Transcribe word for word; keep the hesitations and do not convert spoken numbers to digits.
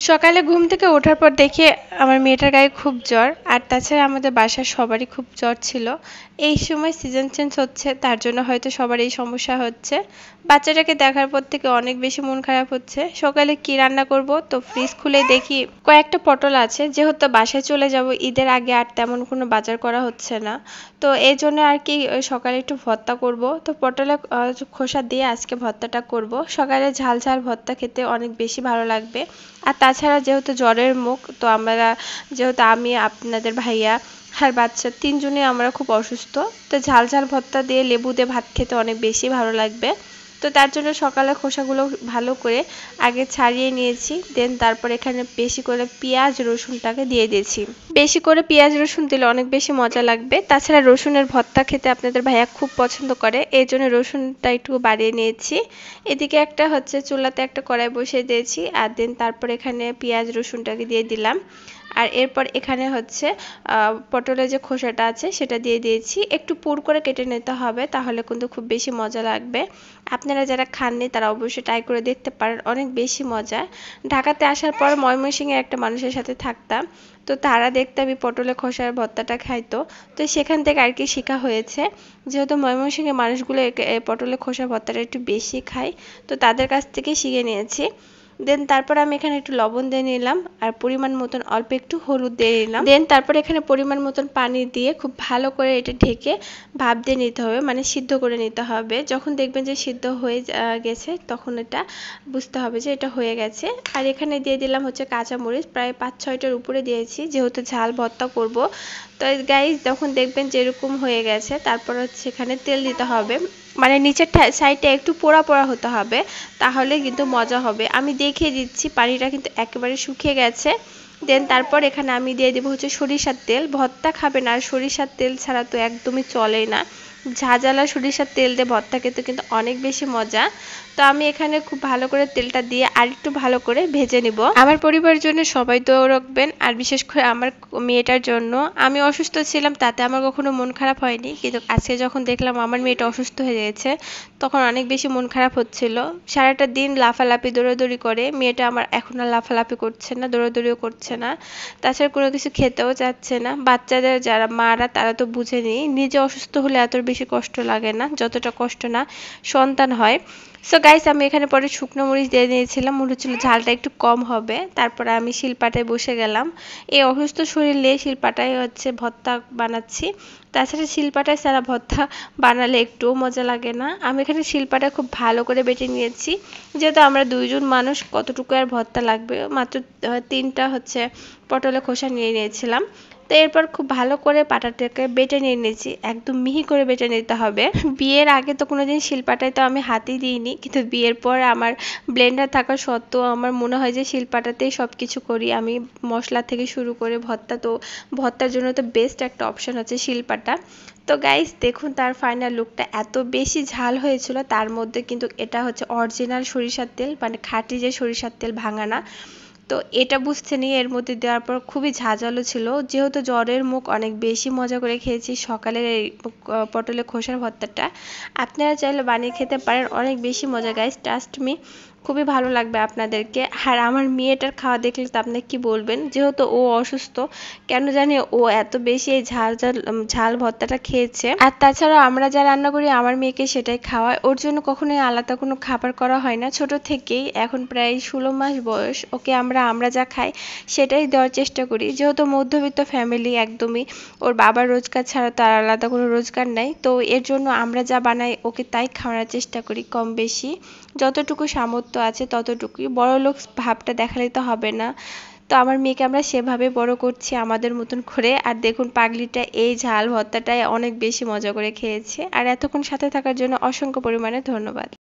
সকালে ঘুম থেকে ওঠার পর দেখি আমার মেয়েটার গায়ে খুব জ্বর, আর তাছাড়া আমাদের বাসার সবারই খুব জ্বর ছিল। এই সময় সিজন চেঞ্জ হচ্ছে, তার জন্য হয়তো সবার এই সমস্যা হচ্ছে। বাচ্চাটাকে দেখার পর থেকে অনেক বেশি মন খারাপ হচ্ছে। সকালে কি রান্না করব, তো ফ্রিজ খুলে দেখি কয়েকটা পটল আছে, যেহেতু বাসায় চলে যাব ঈদের আগে, আর তেমন কোনো বাজার করা হচ্ছে না। তো এই জন্য আর কি সকালে একটু ভর্তা করব। তো পটলের খোসা দিয়ে আজকে ভর্তাটা করব। সকালে ঝাল ঝাল ভর্তা খেতে অনেক বেশি ভালো লাগবে। আর তাছাড়া যেহেতু জ্বরের মুখ, তো আমরা যেহেতু আমি, আপনাদের ভাইয়া আর বাচ্চা তিনজনই আমরা খুব অসুস্থ, তো ঝাল ঝাল ভর্তা দিয়ে লেবু দিয়ে ভাত খেতে অনেক বেশি ভালো লাগবে। তো তার জন্য সকালে খোসাগুলো ভালো করে আগে ছাড়িয়ে নিয়েছি, দেন তারপর এখানে বেশি করে পেঁয়াজ রসুনটাকে দিয়ে দিয়েছি। বেশি করে পেঁয়াজ রসুন দিলে অনেক বেশি মজা লাগবে। তাছাড়া রসুনের ভর্তা খেতে আপনাদের ভাইয়া খুব পছন্দ করে, এই জন্য রসুনটা একটু বাড়িয়ে নিয়েছি। এদিকে একটা হচ্ছে চুলাতে একটা কড়াই বসিয়ে দিয়েছি, আর দেন তারপর এখানে পেঁয়াজ রসুনটাকে দিয়ে দিলাম। আর এরপর এখানে হচ্ছে পটলের যে খোসাটা আছে সেটা দিয়ে দিয়েছি। একটু পুর করে কেটে নিতে হবে, তাহলে কিন্তু খুব বেশি মজা লাগবে। আপনারা যারা খাননি তারা অবশ্যই ট্রাই করে দেখতে পারেন, অনেক বেশি মজা। ঢাকাতে আসার পর ময়মনসিংহে একটা মানুষের সাথে থাকতাম, তো তারা দেখতে আমি পটলের খোসার ভর্তাটা খাইতো, তো সেখান থেকে আর কি শেখা হয়েছে। যেহেতু ময়মনসিংহের মানুষগুলো পটলের খোসার ভর্তাটা একটু বেশি খায়, তো তাদের কাছ থেকে শিখে নিয়েছি। দেন তারপর আমি এখানে একটু লবণ দিয়ে নিলাম, আর পরিমাণ মতন অল্প একটু হলুদ দিয়ে নিলাম। দেন তারপর এখানে পরিমাণ মতন পানি দিয়ে খুব ভালো করে এটা ঢেকে ভাপ দিয়ে নিতে হবে, মানে সিদ্ধ করে নিতে হবে। যখন দেখবেন যে সিদ্ধ হয়ে গেছে তখন এটা বুঝতে হবে যে এটা হয়ে গেছে। আর এখানে দিয়ে দিলাম হচ্ছে কাঁচামরিচ, প্রায় পাঁচ ছয়টার উপরে দিয়েছি, যেহেতু ঝাল ভর্তা করব। তো গাইস যখন দেখবেন যে এরকম হয়ে গেছে, তারপর হচ্ছে এখানে তেল দিতে হবে, মানে নিচের সাইডটা একটু পোড়া পোড়া হতে হবে, তাহলে কিন্তু মজা হবে। আমি দেখিয়ে দিচ্ছি, পানিটা কিন্তু একেবারে শুকিয়ে গেছে। দেন তারপর এখানে আমি দিয়ে দেবো হচ্ছে সরিষার তেল। ভর্তা খাবেন আর সরিষার তেল ছাড়া তো একদমই চলেই না। ঝাঁঝালা সরিষার তেল দিয়ে ভর্তা খেতে কিন্তু অনেক বেশি মজা। তো আমি এখানে খুব ভালো করে তেলটা দিয়ে আর একটু ভালো করে ভেজে নিব। আমার পরিবারের জন্য সবাই দোয়া রাখবেন, আর বিশেষ করে আমার মেয়েটার জন্য। আমি অসুস্থ ছিলাম, তাতে আমার কখনো মন খারাপ হয়নি, কিন্তু আজকে যখন দেখলাম আমার মেয়েটা অসুস্থ হয়ে গেছে, তখন অনেক বেশি মন খারাপ হচ্ছিল। সারাটা দিন লাফালাফি দৌড়াদৌড়ি করে মেয়েটা আমার এখন আর লাফালাফি করছে না, দৌড়াদৌড়িও করছে না, তাছাড়া কোনো কিছু খেতেও চাচ্ছে না। বাচ্চাদের যারা মারা তারা তো বুঝেনি, নিজে অসুস্থ হলে এত বেশি কষ্ট লাগে না যতটা কষ্ট না সন্তান হয়। সো গাইস আমি এখানে পরে শুকনো মরিচ দিয়ে দিয়েছিলাম, মনে হচ্ছিল ঝালটা একটু কম হবে। তারপরে আমি শিলপাটায় বসে গেলাম। এই অসুস্থ শরীরে শিলপাটায় হচ্ছে ভর্তা বানাচ্ছি। তাছাড়া শিলপাটায় ছাড়া ভর্তা বানালে একটুও মজা লাগে না। আমি এখানে শিলপাটা খুব ভালো করে বেটে নিয়েছি, যেহেতু আমরা দুইজন মানুষ, কতটুকু আর ভর্তা লাগবে, মাত্র তিনটা হচ্ছে পটলের খোসা নিয়ে নিয়েছিলাম। তো এরপর খুব ভালো করে পাটাটাকে বেটে নিয়ে নিয়েছি, একদম মিহি করে বেটে নিতে হবে। বিয়ের আগে তো কোনোদিন শিলপাটায় তো আমি হাতই দিইনি, কিন্তু বিয়ের পর আমার ব্লেন্ডার থাকা সত্ত্বেও আমার মনে হয় যে শিলপাটাতেই সব কিছু করি আমি, মশলা থেকে শুরু করে ভর্তা। তো ভর্তার জন্য তো বেস্ট একটা অপশন হচ্ছে শিলপাটা। তো গাইস দেখুন তার ফাইনাল লুকটা, এত বেশি ঝাল হয়েছিল, তার মধ্যে কিন্তু এটা হচ্ছে অরিজিনাল সরিষার তেল, মানে খাঁটি যে সরিষার তেল, ভাঙা না। তো এটা বুঝতে নিয়ে এর মধ্যে দেওয়ার পর খুবই ঝাঁঝালো ছিল। যেহেতু জ্বরের মুখ, অনেক বেশি মজা করে খেয়েছি সকালের এই পটলের খোসার ভর্তাটা। আপনারা চাইলে বানিয়ে খেতে পারেন, অনেক বেশি মজা গাইস, ট্রাস্ট মি, খুবই ভালো লাগবে আপনাদেরকে। আর আমার মেয়েটার খাওয়া দেখলে তো আপনি কি বলবেন, যেহেতু ও অসুস্থ, কেন জানি ও এত বেশি এই ঝাল ঝাল ঝাল ভর্তাটা খেয়েছে। আর তাছাড়া আমরা যা রান্না করি আমার মেয়েকে সেটাই খাওয়ায়, ওর জন্য কখনোই আলাদা কোনো খাবার করা হয় না। ছোট থেকেই, এখন প্রায় ষোলো মাস বয়স, ওকে আমরা আমরা যা খাই সেটাই দেওয়ার চেষ্টা করি। যেহেতু মধ্যবিত্ত ফ্যামিলি একদমই, ওর বাবার রোজগার ছাড়া তার আলাদা কোনো রোজগার নাই, তো এর জন্য আমরা যা বানাই ওকে তাই খাওয়ানোর চেষ্টা করি, কম বেশি যতটুকু সামর্থ্য আছে ততটুকুই। বড়লোক ভাবটা দেখালে তো হবে না। তো আমার মেয়েকে আমরা সেভাবে বড় করছি আমাদের মতন করে। আর দেখুন পাগলিটা এই ঝাল ভর্তাটায় অনেক বেশি মজা করে খেয়েছে। আর এতক্ষণ সাথে থাকার জন্য অসংখ্য পরিমাণে ধন্যবাদ।